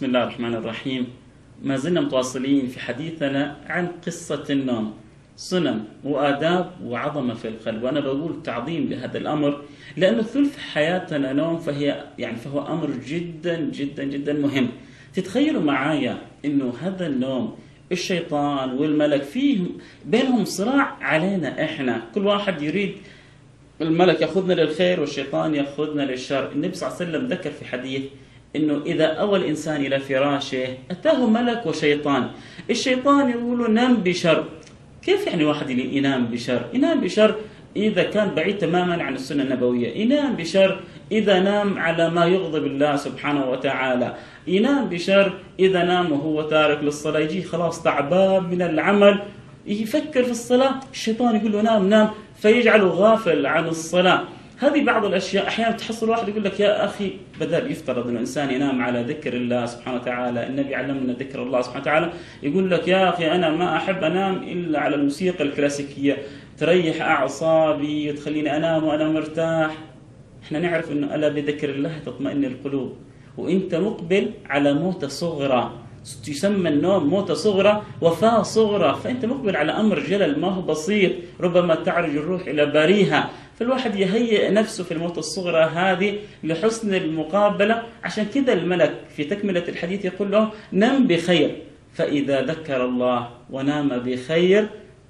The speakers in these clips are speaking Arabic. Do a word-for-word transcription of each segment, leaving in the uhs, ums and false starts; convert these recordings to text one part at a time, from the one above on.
بسم الله الرحمن الرحيم. ما زلنا متواصلين في حديثنا عن قصة النوم، سنن وآداب وعظمة في القلب. وأنا بقول تعظيم لهذا الأمر لأنه ثلث حياتنا نوم، فهي يعني فهو أمر جدا جدا جدا مهم. تتخيلوا معايا إنه هذا النوم الشيطان والملك فيهم بينهم صراع علينا إحنا، كل واحد يريد الملك يأخذنا للخير والشيطان يأخذنا للشر. النبي صلى الله عليه وسلم ذكر في حديث إنه إذا أوى الإنسان إلى فراشه أتاه ملك وشيطان. الشيطان يقول نام بشر. كيف يعني واحد ينام بشر؟ ينام بشر إذا كان بعيد تماما عن السنة النبوية، ينام بشر إذا نام على ما يغضب الله سبحانه وتعالى، ينام بشر إذا نام وهو تارك للصلاة، يجي خلاص تعبان من العمل يفكر في الصلاة، الشيطان يقول له نام نام فيجعله غافل عن الصلاة. هذه بعض الأشياء. أحيانا تحصل واحد يقول لك يا أخي بدل يفترض أن الإنسان ينام على ذكر الله سبحانه وتعالى، النبي علمنا ذكر الله سبحانه وتعالى، يقول لك يا أخي أنا ما أحب أنام إلا على الموسيقى الكلاسيكية تريح أعصابي وتخليني أنام وأنا مرتاح. إحنا نعرف أنه ألا بذكر الله تطمئن القلوب، وإنت مقبل على موتة صغرى، يسمى النوم موتة صغرى وفاة صغرى، فأنت مقبل على أمر جلل ما هو بسيط، ربما تعرج الروح إلى بريها. فالواحد يهيئ نفسه في الموتة الصغرى هذه لحسن المقابلة. عشان كذا الملك في تكملة الحديث يقول له نم بخير، فإذا ذكر الله ونام بخير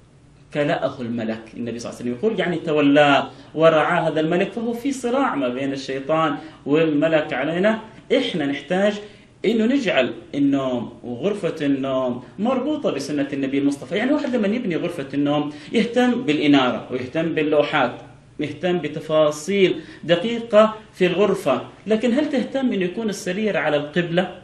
كلأه الملك. النبي صلى الله عليه وسلم يقول يعني تولاه ورعاه هذا الملك، فهو في صراع ما بين الشيطان والملك علينا. إحنا نحتاج إنه نجعل النوم وغرفة النوم مربوطة بسنة النبي المصطفى. يعني واحد لما يبني غرفة النوم يهتم بالإنارة ويهتم باللوحات، يهتم بتفاصيل دقيقة في الغرفة، لكن هل تهتم إنه يكون السرير على القبلة؟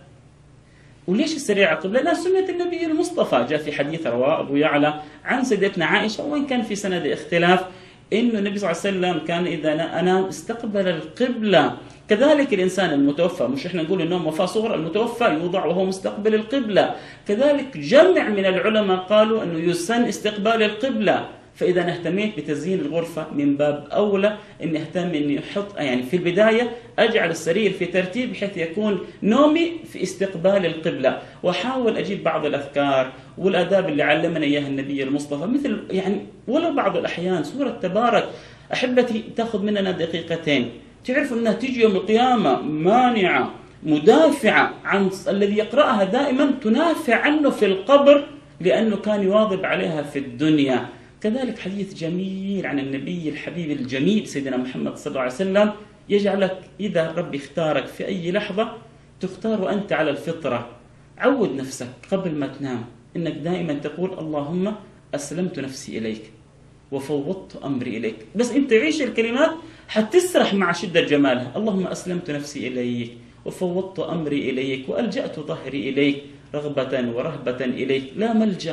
وليش السرير على القبلة؟ لأن سنة النبي المصطفى جاء في حديث رواه أبو يعلى عن سيدتنا عائشة، وإن كان في سند اختلاف، إنه النبي صلى الله عليه وسلم كان إذا أنام استقبل القبلة. كذلك الإنسان المتوفى، مش إحنا نقول النوم وفاة صغرى، المتوفى يوضع وهو مستقبل القبلة. كذلك جمع من العلماء قالوا أنه يسن استقبال القبلة. فإذا أنا اهتميت بتزيين الغرفة من باب أولى أن أهتم أني أحط يعني في البداية أجعل السرير في ترتيب بحيث يكون نومي في استقبال القبلة، وأحاول أجيب بعض الأذكار والآداب اللي علمنا إياها النبي المصطفى، مثل يعني ولو بعض الأحيان سورة تبارك أحبتي تأخذ مننا دقيقتين، تعرفوا أنها تيجي يوم القيامة مانعة مدافعة عن الذي يقرأها، دائما تنافع عنه في القبر لأنه كان يواظب عليها في الدنيا. كذلك حديث جميل عن النبي الحبيب الجميل سيدنا محمد صلى الله عليه وسلم يجعلك إذا ربي اختارك في أي لحظة تختار وأنت على الفطرة. عود نفسك قبل ما تنام إنك دائما تقول اللهم أسلمت نفسي إليك وفوضت أمري إليك. بس أنت عيش الكلمات حتسرح مع شدة جمالها. اللهم أسلمت نفسي إليك وفوضت أمري إليك وألجأت ظهري إليك رغبة ورهبة إليك، لا ملجأ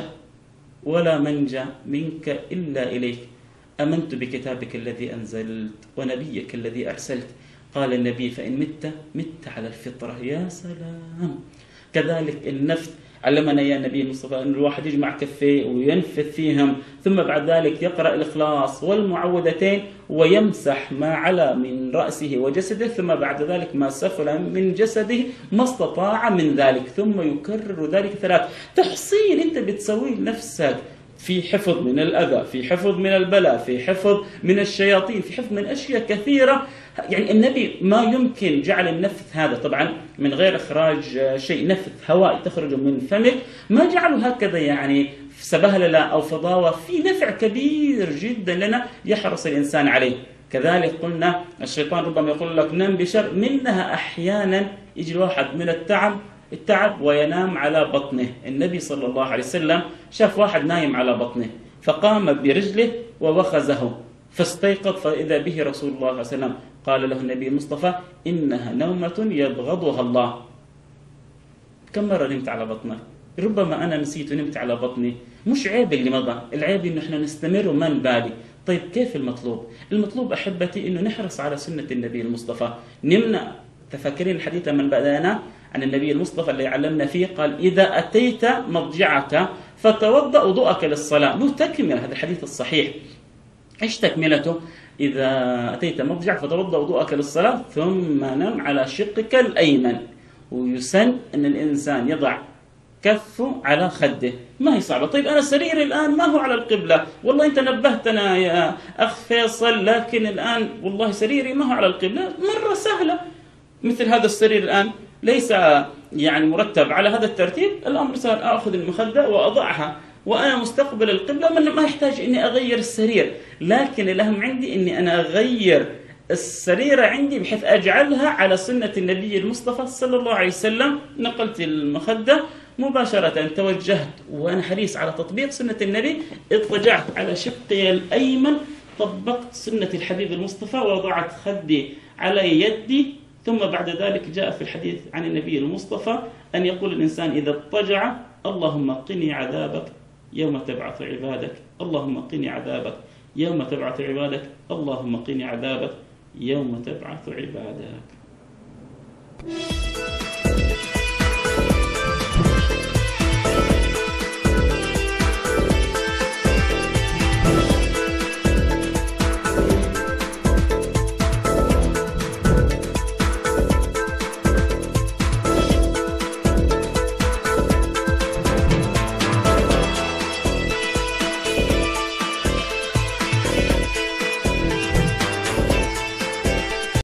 ولا منجا منك إلا إليك. أمنت بكتابك الذي أنزلت ونبيك الذي أرسلت. قال النبي فإن مت مت على الفطرة. يا سلام. كذلك النفث علمنا يا نبي المصطفى أن الواحد يجمع كفيه وينفث فيهم، ثم بعد ذلك يقرأ الإخلاص والمعوذتين ويمسح ما علا من رأسه وجسده، ثم بعد ذلك ما سفل من جسده ما استطاع من ذلك، ثم يكرر ذلك ثلاث. تحصين أنت بتسوي لنفسك في حفظ من الأذى، في حفظ من البلاء، في حفظ من الشياطين، في حفظ من أشياء كثيرة. يعني النبي ما يمكن جعل النفث هذا طبعا من غير إخراج شيء، نفث هواء تخرج من فمك، ما جعله هكذا يعني سبهللة أو فضاوة، في نفع كبير جدا لنا يحرص الإنسان عليه. كذلك قلنا الشيطان ربما يقول لك نم بشر، منها أحيانا يجي الواحد من التعب التعب وينام على بطنه. النبي صلى الله عليه وسلم شاف واحد نايم على بطنه فقام برجله ووخزه فاستيقظ، فإذا به رسول الله صلى الله عليه وسلم قال له النبي المصطفى إنها نومة يبغضها الله. كم مرة نمت على بطنك؟ ربما أنا نسيت ونمت على بطني، مش عيب اللي مضى، العيب إنه إحنا نستمر وما نبالي. طيب كيف المطلوب؟ المطلوب أحبتي إنه نحرص على سنة النبي المصطفى. نمنا تفكرين الحديث من بدأنا عن النبي المصطفى اللي علمنا فيه، قال إذا أتيت مضجعك فتوضأ وضوءك للصلاة. مو تكمل هذا الحديث الصحيح. إيش تكملته؟ إذا أتيت مضجعك فتوضأ وضوءك للصلاة ثم نم على شقك الأيمن. ويسن أن الإنسان يضع كفه على خده. ما هي صعبة. طيب أنا سريري الآن ما هو على القبلة، والله أنت نبهتنا يا أخ فيصل، لكن الآن والله سريري ما هو على القبلة. مرة سهلة، مثل هذا السرير الآن ليس يعني مرتب على هذا الترتيب، الأمر سهل، أخذ المخدة وأضعها وأنا مستقبل القبلة، من ما يحتاج إني أغير السرير. لكن الأهم عندي إني أنا أغير السريرة عندي بحيث أجعلها على سنة النبي المصطفى صلى الله عليه وسلم. نقلت المخدة مباشرة، توجهت وأنا حريص على تطبيق سنة النبي، اضطجعت على شقي الأيمن، طبقت سنة الحبيب المصطفى، ووضعت خدي على يدي. ثم بعد ذلك جاء في الحديث عن النبي المصطفى أن يقول الإنسان إذا اضطجع: اللهم قني عذابك يوم تبعث عبادك، اللهم قني عذابك يوم تبعث عبادك، اللهم قني عذابك يوم تبعث عبادك.